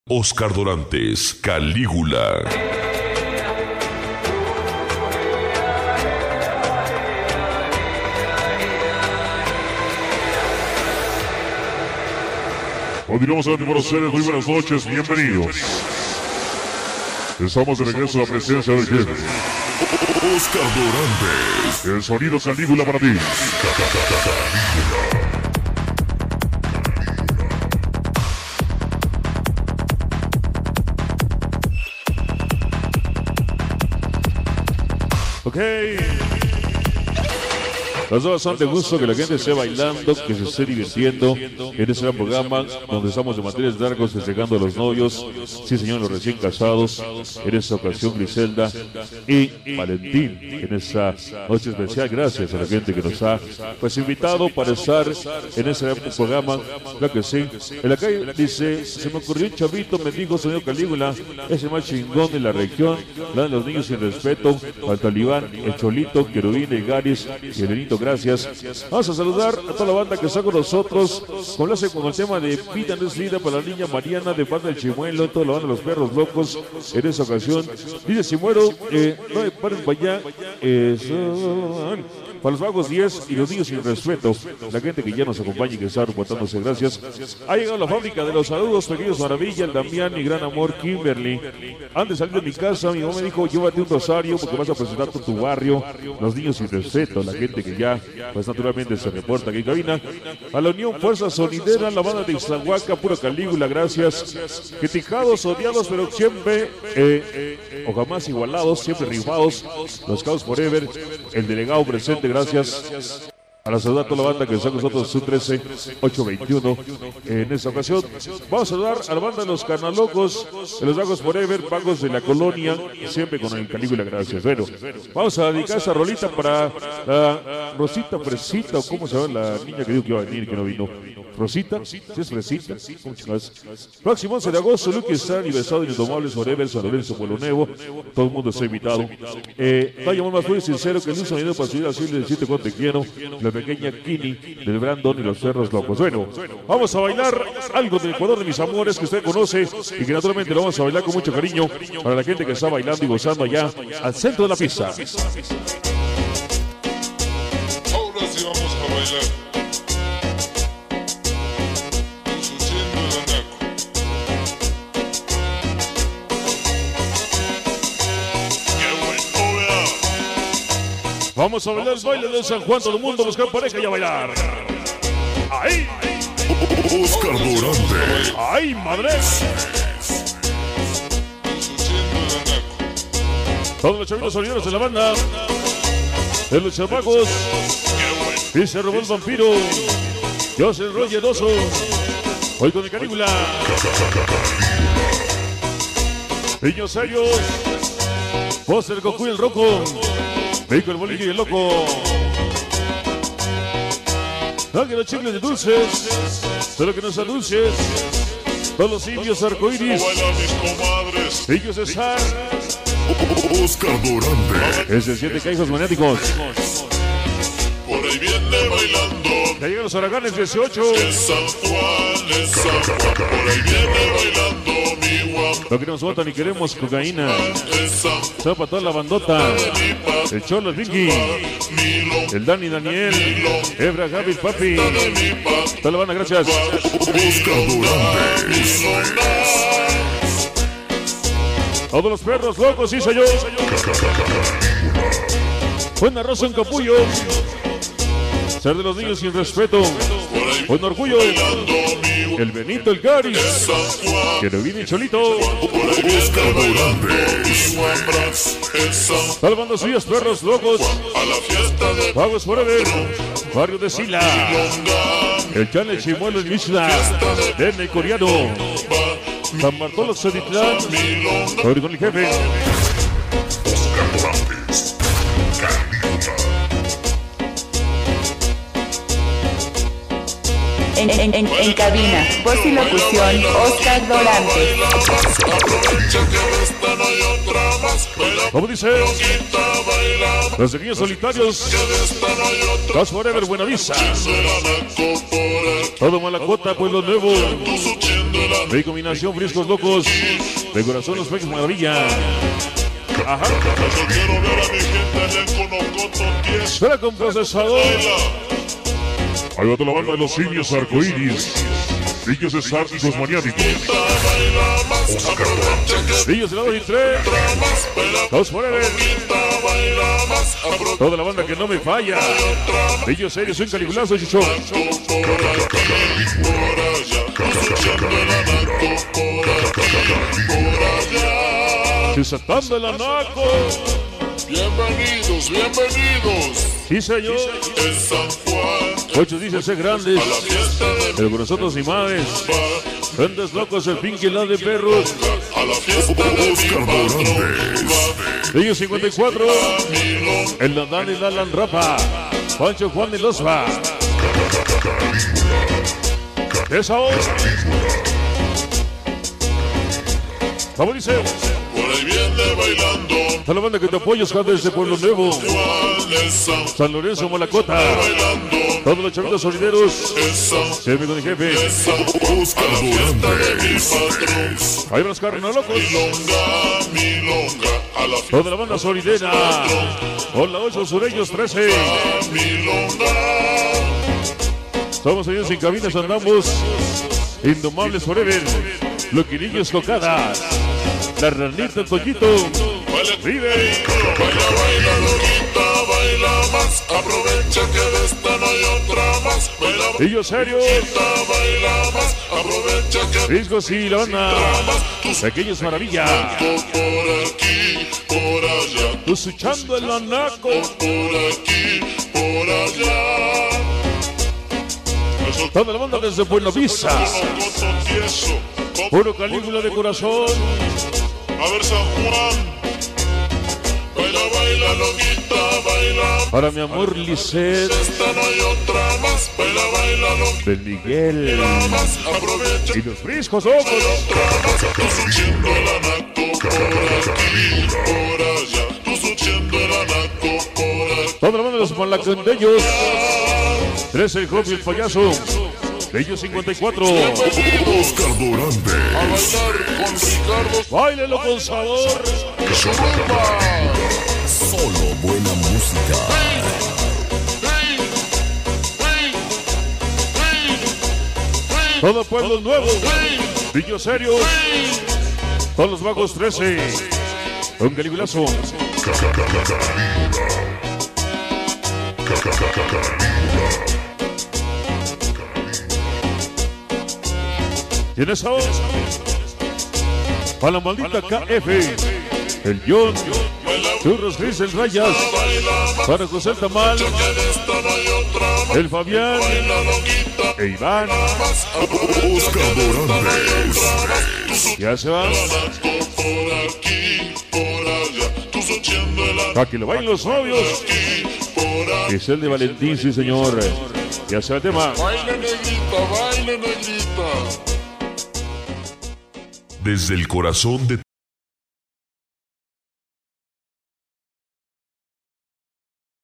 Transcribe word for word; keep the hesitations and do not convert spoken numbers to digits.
Oscar Dorantes, Calígula. Continuamos a por ustedes, muy buenas noches, bienvenidos. Estamos de regreso a la presencia del jefe Oscar Dorantes. El sonido Calígula para ti. Ok. Nos da bastante gusto que la gente esté bailando, que se esté divirtiendo en este gran programa donde estamos de materias largos festejando a los novios, sí señor, los recién casados, en esta ocasión Griselda y Valentín, en esta noche especial. Gracias a la gente que nos ha pues invitado para estar en este gran programa, claro que sí. En la calle dice, se me ocurrió un chavito, me dijo señor Calígula, es el más chingón de la región, la de los niños sin respeto, al Talibán, el Cholito, Querubín, el Garis y el Benito. Gracias. Vamos a saludar a toda la banda que está con nosotros. Complace con el tema de Vida no es vida para la niña Mariana de parte del Chimuelo, toda la banda de los perros locos. En esa ocasión, dice si muero, eh, no me paren para allá. Eh, son... Para los vagos diez y los niños sin respeto, la gente que ya nos acompaña y que está reportándose, gracias. Ha llegado la fábrica de los saludos, pequeños Maravilla, el Damián, mi gran amor, Kimberly. Antes de salir de mi casa, mi mamá me dijo, llévate un rosario porque vas a presentar tu barrio. Los niños sin respeto, la gente que ya, pues naturalmente se reporta aquí en cabina. A la Unión Fuerza Sonidera, la banda de Ixtlahuaca, pura Calígula, gracias. Criticados, odiados, pero siempre, eh, o jamás igualados, siempre rifados. Los Caos Forever, el delegado presente, gracias. A la saludar a toda la banda que está con nosotros, su trece ocho veintiuno. En esta ocasión vamos a saludar a la banda de los Carnalocos, de los Vagos Forever, Vagos de la Colonia, siempre con el Calígula, gracias. Bueno, vamos a dedicar esa rolita para la Rosita Fresita, o cómo se llama la niña que dijo que iba a venir y que no vino. Rosita, si es Fresita, ¿cómo chingados? Próximo once de agosto, Lucky está aniversario de Indomables Forever, San Lorenzo, Pueblo Nuevo, todo el mundo está invitado. Eh, no hay amor más puro y sincero que el un sonido para subir así le decirte cuánto te quiero. La pequeña Kini del Brandon y los perros locos. Bueno, vamos a bailar algo del Ecuador de mis amores que usted conoce y que naturalmente lo vamos a bailar con mucho cariño para la gente que está bailando y gozando allá al centro de la pista. Ahora sí vamos a bailar. Vamos a bailar el baile de San Juan, todo el mundo buscar pareja y a bailar. ¡Ahí! Oscar Dorantes. ¡Ay, madre! Todos los chavitos solideros de la banda, de los chamacos, y se robó el vampiro, yo soy el rolleroso, hoy con el Calígula. Niños serios, vos el Goku y el Roco. México, el bolillo y el loco. No que los chicles de dulces, solo que no sean dulces. Todos los indios arcoíris. Ellos están. Oscar Dorantes. Es de siete caijos maniáticos. Por ahí viene bailando. Ya llegan los Araganes dieciocho. En San Juan, en San Juan. Por ahí viene bailando mi guapo. No queremos bota ni queremos cocaína. En San Todo para toda la bandota. El Cholo, el Vicky, el Dani, Daniel, Ebra, Gaby, Papi. Toda la banda, gracias. Oscar Dorantes. Todos los perros locos, sí soy yo. Buen arroz en capullo. Ser de los niños sin respeto. Buen orgullo. El Benito, el Garis. Que no viene Cholito. Oscar Dorantes. Salvando suyas, perros locos. A la fiesta de Vagos Forever. Barrio de Sila. El Chane Chimuelo, el Mishla. Nene Coreano. San Bartolo, Seditlán. Hoy con el jefe. Oscar Dorantes. En, en, en, en cabina, voz y locución, Oscar Dorantes. ¿Cómo dice? Los niños solitarios. Gas Forever, Buenavista. Todo Malacota, Pueblo Nuevo. De combinación, friscos locos. De corazón, los peques maravilla. Ajá. Yo quiero ver a mi gente allá en Conocoto, tieso. Espera con procesador. Ahí va toda la banda de los simios arcoíris. Niños esárticos maniáticos. Baila más, aprovecha que Niños de lado y tres. entra más. Baila, Dos forever. baila más, aprovecha Toda la banda que no me falla. otra más. Niños serios, un caligulazo, chicho. Por aquí, por allá, escuchando el anaco. Por aquí, por allá. Desatando el anaco. Bienvenidos, bienvenidos. Sí, señor. En San Juan, Muchos dicen ser grandes, la fiesta de pero con nosotros ni madres. Grandes locos, el pinky la de perros. a la fiesta de Oscar mi patrón. Dorantes. Niños cincuenta y cuatro. Milón, El Nadal y Alan Rapa. Pancho Juan de Losba. Esa voz. Vamos, dice. por ahí viene bailando. A la banda que te apoya, Oscar, desde Pueblo Nuevo. Juan de San San Lorenzo, Malacota. bailando. Todos los chavitos solideros. En San Se me con el jefe. Oscar a la fiesta de mi Dorantes. patrón. Ahí van los carros locos. Milonga, milonga, a la fiesta Toda la banda solidera. Hola, ocho sureños, trece. milonga. Somos ellos en cabinas, andamos. Indomables forever. Loquilillos cocadas. La ranita, Toñito. Baila, Vive. baila, baila, loquita, baila más. Aprovecha que de esta no hay otra más. Baila, Ellos serios. loquita, baila más. Aprovecha que Discos y la banda. tus Pequeños maravilla. por aquí, por allá. Tú escuchando el anaco. Por aquí, por allá. Eso Toda la banda desde Buenavista. Conocoto, tieso. Puro Calígula de corazón. A ver, San Juan. Baila, baila, loquita, baila. Para mi amor Lisette. Esta no hay otra más. Baila, baila, loquita Del Miguel. más. Aprovecha. Y los friscos ojos. Otra más. Tú subiendo el anaco. Por aquí, por allá. Tú subiendo el anaco. Por aquí. Toda la banda de los malacanteños. trece el Jopi, el payaso. Ellos cincuenta y cuatro. Oscar A Dorantes. bailar con Ricardo. Báilelo con sabor. Su rumba. Solo buena música. Hey, hey, hey, hey, Todo pueblo nuevo. hey, Niños serios. Todos los vagos trece. Un caligulazo. ¿Tienes ahora? Para la maldita K F. El John. Churros Gris en rayas. Para José el Tamal. que de esta no hay otra más. El Fabián. La loquita E Iván. más. Oscar Dorantes. Ya se va. Anaco por aquí, por allá. Tú subiendo el anaco. Para que lo bailen los novios. Aquí, por allá. Es el de Valentín, sí señor. Ya se va el tema. Baile negrita, baile negrita. Desde el corazón de